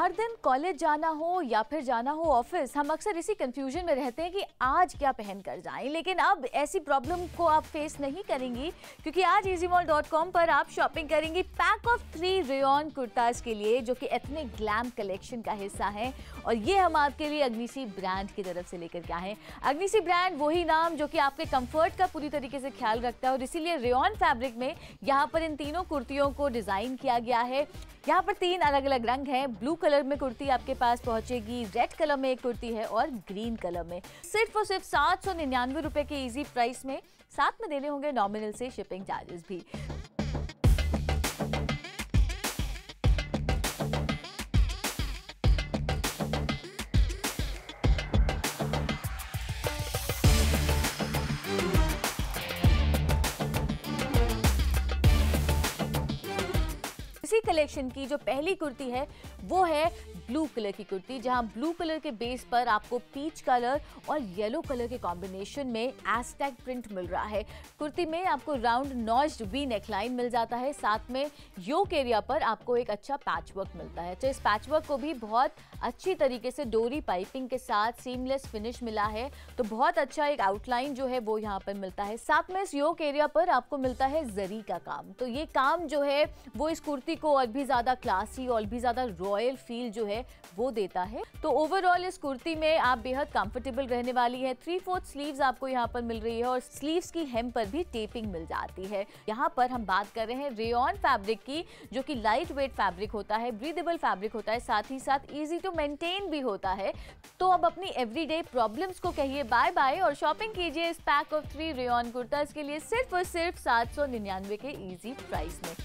हर दिन कॉलेज जाना हो या फिर जाना हो ऑफिस, हम अक्सर इसी कंफ्यूजन में रहते हैं कि आज क्या पहन कर जाएं। लेकिन अब ऐसी प्रॉब्लम को आप फेस नहीं करेंगी, क्योंकि आज easymall.com पर आप शॉपिंग करेंगी पैक ऑफ 3 रेयॉन कुर्ताज के लिए, जो कि एथनिक ग्लैम कलेक्शन का हिस्सा है। और ये हम आपके लिए अग्निसी ब्रांड की तरफ से लेकर के आए हैं। अग्निसी ब्रांड वही नाम जो कि आपके कंफर्ट का पूरी तरीके से ख्याल रखता है, और इसीलिए रेयॉन फैब्रिक में यहाँ पर इन तीनों कुर्तियों को डिजाइन किया गया है। यहाँ पर 3 अलग अलग रंग हैं। ब्लू कलर में कुर्ती आपके पास पहुंचेगी, रेड कलर में एक कुर्ती है और ग्रीन कलर में। सिर्फ और सिर्फ 799 रुपए के इजी प्राइस में, साथ में देने होंगे नॉमिनल से शिपिंग चार्जेस भी। इसी कलेक्शन की जो पहली कुर्ती है वो है ब्लू कलर की कुर्ती, जहां ब्लू कलर के बेस पर आपको पीच कलर और येलो कलर के कॉम्बिनेशन में एज़टेक प्रिंट मिल रहा है। कुर्ती में आपको राउंड नॉच्ड वी नेकलाइन मिल जाता है, साथ में योक एरिया पर आपको एक अच्छा पैच वर्क मिलता है। तो इस पैच वर्क को भी बहुत अच्छी तरीके से डोरी पाइपिंग के साथ सीमलेस फिनिश मिला है, तो बहुत अच्छा एक आउटलाइन जो है वो यहाँ पर मिलता है। साथ में इस योक एरिया पर आपको मिलता है जरी का काम, तो ये काम जो है वो इस कुर्ती को और भी ज्यादा क्लासी और भी ज्यादा रॉयल फील जो है वो देता है। तो ओवरऑल इस कुर्ती में आप बेहद कंफर्टेबल रहने वाली है। 3/4 स्लीव्स आपको यहाँ पर मिल रही है और स्लीव्स की हेम पर भी टेपिंग मिल जाती है। यहाँ पर हम बात कर रहे हैं रेयॉन फैब्रिक की, जो कि लाइट वेट फैब्रिक होता है, ब्रीदेबल फैब्रिक होता है, साथ ही साथ इजी टू मेंटेन भी होता है। तो अब अपनी एवरीडे प्रॉब्लम्स को कहिए बाय बाय और शॉपिंग कीजिए इस पैक ऑफ 3 रेयॉन कुर्ताज के लिए सिर्फ और सिर्फ 799 के इजी प्राइस में।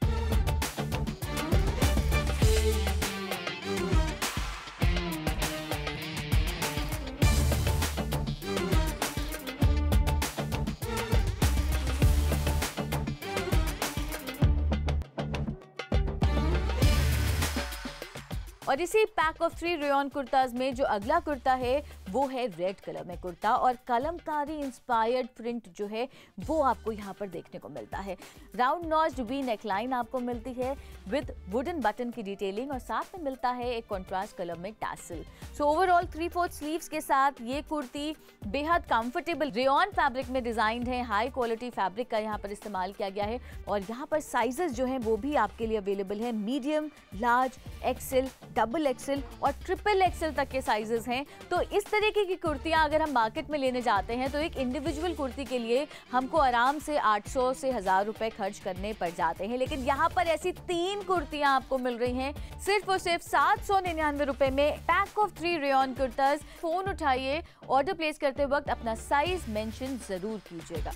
और इसी पैक ऑफ 3 रेयॉन कुर्ताज में जो अगला कुर्ता है वो है रेड कलर में कुर्ता, और कलमकारी इंस्पायर्ड प्रिंट जो है वो आपको यहाँ पर देखने को मिलता है। राउंड नॉच्ड वी नेकलाइन आपको मिलती है विद वुडन बटन की डिटेलिंग, और साथ में मिलता है एक कॉन्ट्रास्ट कलर में टैसल। सो ओवरऑल 3/4 स्लीव्स के साथ ये कुर्ती बेहद कंफर्टेबल रेयॉन फैब्रिक में डिजाइंड है। हाई क्वालिटी फैब्रिक का यहाँ पर इस्तेमाल किया गया है, और यहाँ पर साइजेस जो हैं वो भी आपके लिए अवेलेबल है। Medium, large, XL, double XL और ट्रिपल एक्सेल तक के साइजेस हैं। तो इस तरीके की कुर्तियां अगर हम मार्केट में लेने जाते हैं तो एक इंडिविजुअल कुर्ती के लिए हमको आराम से 800 से 1000 रुपए खर्च करने पड़ जाते हैं, लेकिन यहाँ पर ऐसी 3 कुर्तियां आपको मिल रही हैं सिर्फ और सिर्फ 799 रुपए में। Pack of 3 rayon kurtas. Phone उठाइए, ऑर्डर प्लेस करते वक्त अपना साइज मेंशन जरूर कीजिएगा।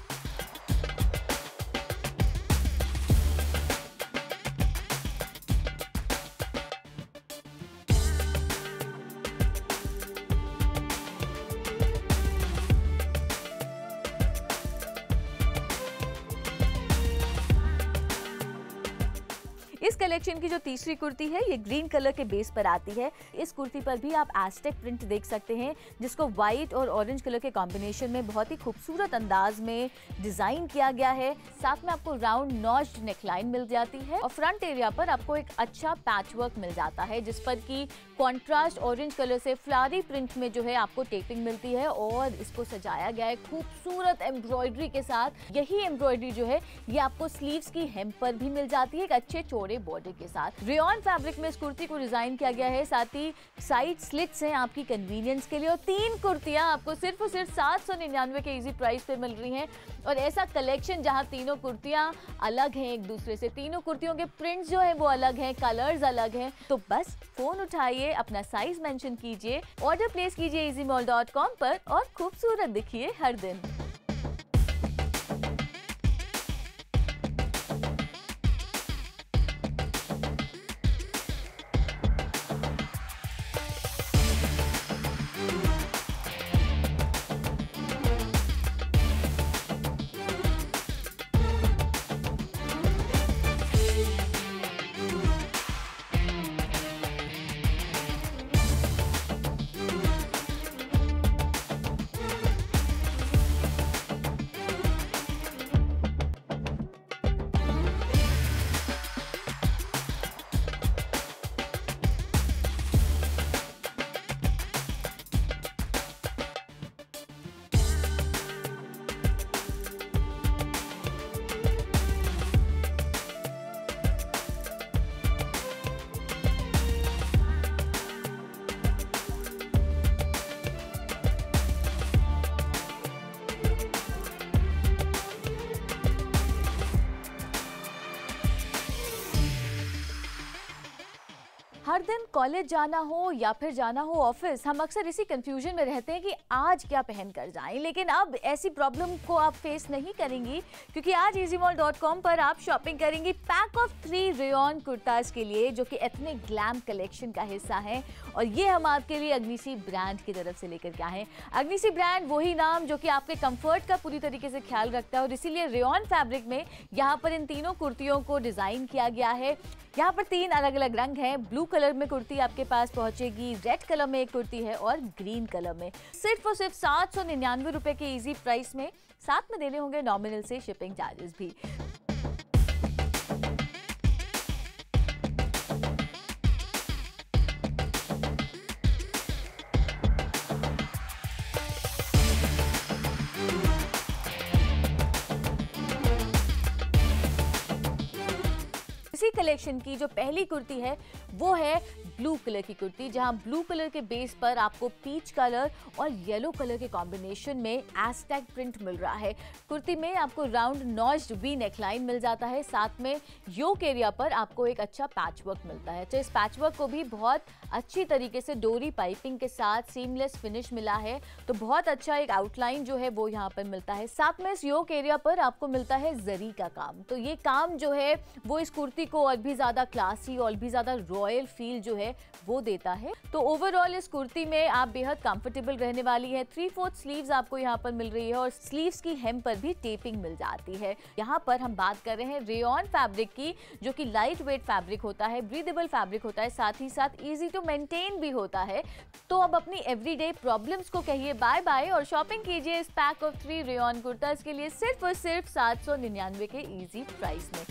इस कलेक्शन की जो तीसरी कुर्ती है ये ग्रीन कलर के बेस पर आती है। इस कुर्ती पर भी आप एज़टेक प्रिंट देख सकते हैं, जिसको व्हाइट और ऑरेंज कलर के कॉम्बिनेशन में बहुत ही खूबसूरत अंदाज में डिजाइन किया गया है। साथ में आपको राउंड नॉच्ड नेकलाइन मिल जाती है, और फ्रंट एरिया पर आपको एक अच्छा पैच वर्क मिल जाता है, जिस पर की कॉन्ट्रास्ट ऑरेंज कलर से फ्लावरी प्रिंट में जो है आपको टेपिंग मिलती है, और इसको सजाया गया है खूबसूरत एम्ब्रॉयडरी के साथ। यही एम्ब्रॉयडरी जो है ये आपको स्लीव्स की हेम पर भी मिल जाती है, एक अच्छे चौड़े बॉर्डर के साथ। रेयॉन फैब्रिक में इस कुर्ती को डिजाइन किया गया है, साथ ही साइड स्लिट्स हैं आपकी कन्वीनियंस के लिए। और 3 कुर्तियां आपको सिर्फ और सिर्फ 799 के इजी प्राइस पे मिल रही हैं। और ऐसा कलेक्शन जहां तीनों कुर्तियां अलग हैं एक दूसरे से, तीनों कुर्तियों के प्रिंट्स जो है वो अलग हैं, कलर्स अलग हैं, तो बस फोन उठाइए, अपना साइज मेंशन कीजिए, ऑर्डर प्लेस कीजिए easymall.com पर और खूबसूरत दिखिए हर दिन। हर दिन कॉलेज जाना हो या फिर जाना हो ऑफिस, हम अक्सर इसी कंफ्यूजन में रहते हैं कि आज क्या पहन कर जाएं। लेकिन अब ऐसी प्रॉब्लम को आप फेस नहीं करेंगी, क्योंकि आज EasyMall.com पर आप शॉपिंग करेंगी पैक ऑफ 3 रेयॉन कुर्ताज के लिए, जो कि एथनिक ग्लैम कलेक्शन का हिस्सा है। और ये हम आपके लिए अग्निसी ब्रांड की तरफ से लेकर के आए हैं। अग्निसी ब्रांड वही नाम जो कि आपके कंफर्ट का पूरी तरीके से ख्याल रखता है, और इसीलिए रेयॉन फैब्रिक में यहाँ पर इन तीनों कुर्तियों को डिजाइन किया गया है। यहाँ पर 3 अलग अलग रंग हैं। ब्लू कलर में कुर्ती आपके पास पहुंचेगी, रेड कलर में एक कुर्ती है और ग्रीन कलर में। सिर्फ और सिर्फ 799 रुपए के इजी प्राइस में, साथ में देने होंगे नॉमिनल से शिपिंग चार्जेस भी। इसी कलेक्शन की जो पहली कुर्ती है वो है ब्लू कलर की कुर्ती, जहां ब्लू कलर के बेस पर आपको पीच कलर और येलो कलर के कॉम्बिनेशन में एस्टैग प्रिंट मिल रहा है। कुर्ती में आपको राउंड नॉच्ड वी नेकलाइन मिल जाता है, साथ में योक एरिया पर आपको एक अच्छा पैच वर्क मिलता है। तो इस पैच वर्क को भी बहुत अच्छी तरीके से डोरी पाइपिंग के साथ सीमलेस फिनिश मिला है, तो बहुत अच्छा एक आउटलाइन जो है वो यहाँ पर मिलता है। साथ में इस योक एरिया पर आपको मिलता है जरी का काम, तो ये काम जो है वो इस कुर्ती को और भी ज्यादा क्लासी और भी ज्यादा रॉयल फील जो है वो देता है। तो ओवरऑल इस कुर्ती में आप बेहद कंफर्टेबल रहने वाली है। 3/4 स्लीव्स आपको यहाँ पर मिल रही है और स्लीव्स की हेम पर भी टेपिंग मिल जाती है। यहाँ पर हम बात कर रहे हैं रेयॉन फैब्रिक की, जो कि लाइट वेट फैब्रिक होता है, ब्रीदेबल फैब्रिक होता है, साथ ही साथ इजी टू मेंटेन भी होता है। तो अब अपनी एवरीडे प्रॉब्लम्स को कहिए बाय बाय और शॉपिंग कीजिए इस पैक ऑफ 3 रेयॉन कुर्ताज के लिए सिर्फ और सिर्फ 799 के इजी प्राइस में।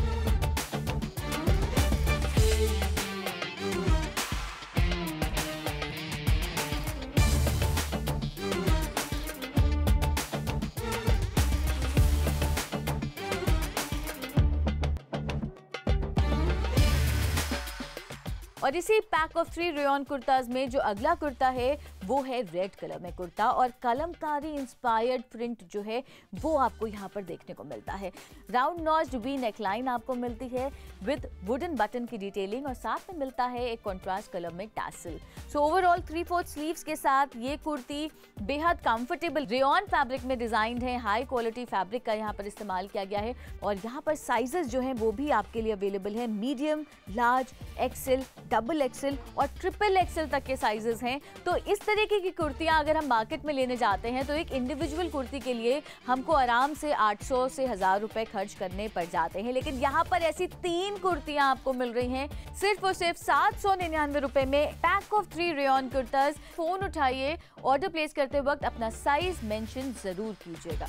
और इसी पैक ऑफ 3 रेयॉन कुर्ताज में जो अगला कुर्ता है वो है रेड कलर में कुर्ता, और कलमकारी इंस्पायर्ड प्रिंट जो है वो आपको यहाँ पर देखने को मिलता है। राउंड नॉच्ड वी नेकलाइन आपको मिलती है विद वुडन बटन की डिटेलिंग, और साथ में मिलता है एक कॉन्ट्रास्ट कलर में टैसल। सो ओवरऑल 3/4 स्लीव्स के साथ ये कुर्ती बेहद कंफर्टेबल रेयॉन फैब्रिक में डिजाइंड है। हाई क्वालिटी फैब्रिक का यहाँ पर इस्तेमाल किया गया है, और यहाँ पर साइजेस जो हैं वो भी आपके लिए अवेलेबल है। Medium, large, XL, double XL और ट्रिपल एक्सेल तक के साइजेस हैं। तो इस तरीके की कुर्तियां अगर हम मार्केट में लेने जाते हैं तो एक इंडिविजुअल कुर्ती के लिए हमको आराम से 800 से 1000 रुपए खर्च करने पड़ जाते हैं, लेकिन यहाँ पर ऐसी 3 कुर्तियां आपको मिल रही हैं सिर्फ और सिर्फ 799 रुपए में। Pack of 3 rayon kurtas. Phone उठाइए, ऑर्डर प्लेस करते वक्त अपना साइज मेंशन जरूर कीजिएगा।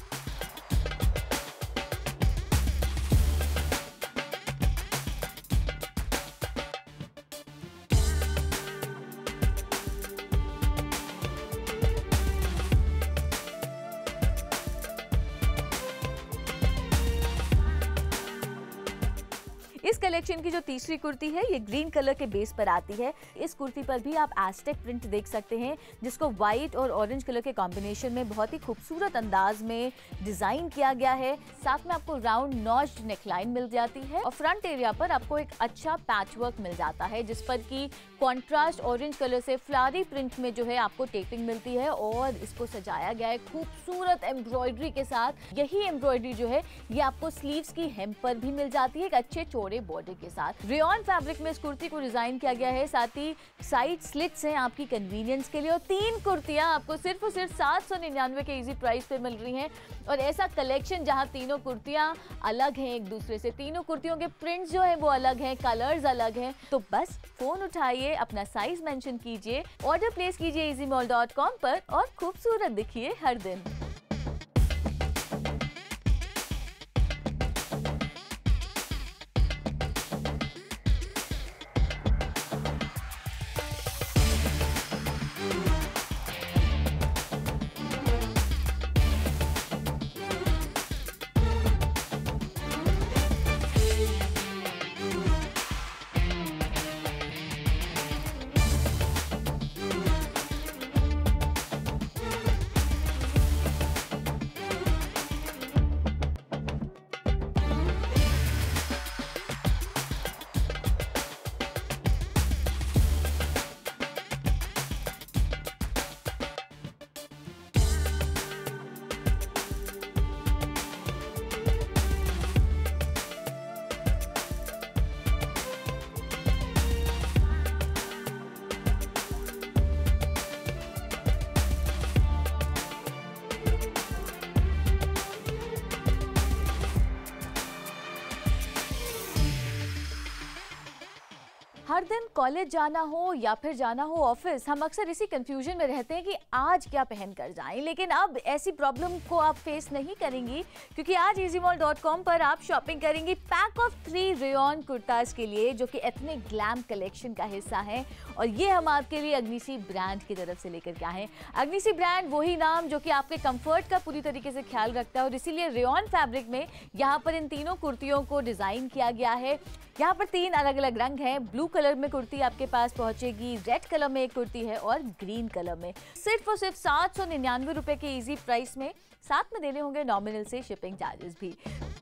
इस कलेक्शन की जो तीसरी कुर्ती है ये ग्रीन कलर के बेस पर आती है। इस कुर्ती पर भी आप एस्टेक प्रिंट देख सकते हैं, जिसको व्हाइट और ऑरेंज कलर के कॉम्बिनेशन में बहुत ही खूबसूरत अंदाज में डिजाइन किया गया है। साथ में आपको राउंड नॉच्ड नेकलाइन मिल जाती है, और फ्रंट एरिया पर आपको एक अच्छा पैच वर्क मिल जाता है, जिस पर की कॉन्ट्रास्ट ऑरेंज कलर से फ्लावरी प्रिंट में जो है आपको टेपिंग मिलती है, और इसको सजाया गया है खूबसूरत एम्ब्रॉयडरी के साथ। यही एम्ब्रॉयडरी जो है ये आपको स्लीव्स की हेम पर भी मिल जाती है, एक अच्छे चौड़े बॉर्डर के साथ। रेयॉन फैब्रिक में इस कुर्ती को डिजाइन किया गया है, साथ ही साइड स्लिट्स हैं आपकी कन्वीनियंस के लिए, और 3 कुर्तियां आपको सिर्फ और सिर्फ 799 के इजी प्राइस पे मिल रही हैं। और ऐसा कलेक्शन जहां तीनों कुर्तियां अलग हैं एक दूसरे से, तीनों कुर्तियों के प्रिंट्स जो है वो अलग हैं, कलर्स अलग हैं, तो बस फोन उठाइए, अपना साइज मेंशन कीजिए, ऑर्डर प्लेस कीजिए EasyMall.com पर और खूबसूरत दिखिए हर दिन। हर दिन कॉलेज जाना हो या फिर जाना हो ऑफिस, हम अक्सर इसी कंफ्यूजन में रहते हैं कि आज क्या पहन कर जाएं। लेकिन अब ऐसी प्रॉब्लम को आप फेस नहीं करेंगी, क्योंकि आज easymall.com पर आप शॉपिंग करेंगी पैक ऑफ 3 रेयॉन कुर्ताज के लिए, जो कि एथनिक ग्लैम कलेक्शन का हिस्सा है। और ये हम आपके लिए अग्निसी ब्रांड की तरफ से लेकर के आए हैं। अग्निसी ब्रांड वही नाम जो कि आपके कंफर्ट का पूरी तरीके से ख्याल रखता है, और इसीलिए रेयॉन फैब्रिक में यहाँ पर इन तीनों कुर्तियों को डिजाइन किया गया है। यहाँ पर 3 अलग अलग रंग हैं। ब्लू कलर में कुर्ती आपके पास पहुंचेगी, रेड कलर में एक कुर्ती है और ग्रीन कलर में। सिर्फ और सिर्फ 799 रुपए के इजी प्राइस में, साथ में देने होंगे नॉमिनल से शिपिंग चार्जेस भी।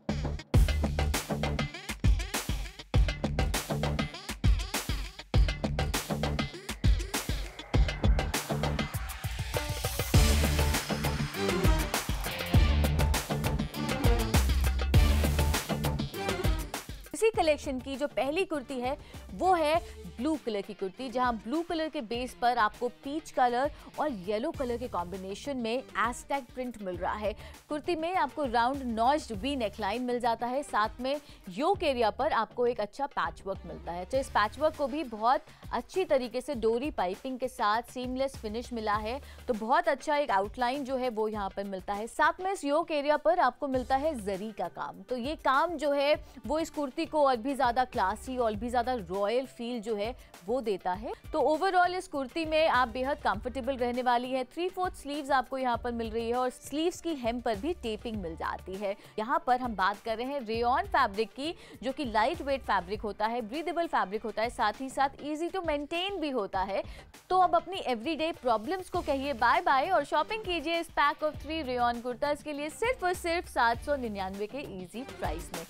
इसी कलेक्शन की जो पहली कुर्ती है वो है ब्लू कलर की कुर्ती, जहां ब्लू कलर के बेस पर आपको पीच कलर और येलो कलर के कॉम्बिनेशन में एज़टेक प्रिंट मिल रहा है। कुर्ती में आपको राउंड नॉच्ड वी नेकलाइन मिल जाता है, साथ में योक एरिया पर आपको एक अच्छा पैच वर्क मिलता है। तो इस पैच वर्क को भी बहुत अच्छी तरीके से डोरी पाइपिंग के साथ सीमलेस फिनिश मिला है, तो बहुत अच्छा एक आउटलाइन जो है वो यहाँ पर मिलता है। साथ में इस योक एरिया पर आपको मिलता है जरी का काम, तो ये काम जो है वो इस कुर्ती को और भी ज्यादा क्लासी और भी ज्यादा रॉयल फील जो है वो देता है। तो ओवरऑल इस कुर्ती में आप बेहद कंफर्टेबल रहने वाली है। 3/4 स्लीव्स आपको यहाँ पर मिल रही है और स्लीव्स की हेम पर भी टेपिंग मिल जाती है। यहाँ पर हम बात कर रहे हैं रेयॉन फैब्रिक की, जो कि लाइट वेट फैब्रिक होता है, ब्रीदेबल फैब्रिक होता है, साथ ही साथ इजी टू मेंटेन भी होता है। तो अब अपनी एवरीडे प्रॉब्लम्स को कहिए बाय बाय और शॉपिंग कीजिए इस पैक ऑफ 3 रेयॉन कुर्ताज के लिए सिर्फ और सिर्फ 799 के इजी प्राइस में।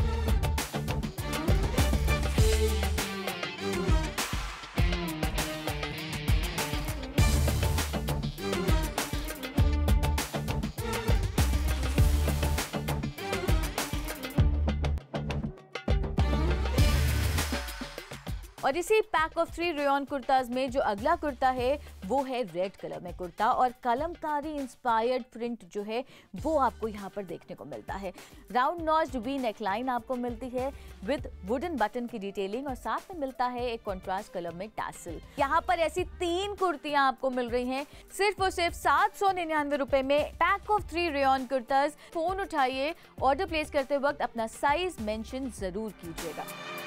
और इसी पैक ऑफ 3 रेयॉन कुर्ताज में जो अगला कुर्ता है वो है रेड कलर में कुर्ता, और कलमकारी इंस्पायर्ड प्रिंट जो है वो आपको यहाँ पर देखने को मिलता है। राउंड नॉच्ड वी नेकलाइन आपको मिलती है विद वुडन बटन की डिटेलिंग, और साथ में मिलता है एक कॉन्ट्रास्ट कलर में टैसल। यहाँ पर ऐसी 3 कुर्तियां आपको मिल रही हैं सिर्फ और सिर्फ 799 रुपए में। Pack of 3 rayon kurtas. Phone उठाइए, ऑर्डर प्लेस करते वक्त अपना साइज मेंशन जरूर कीजिएगा।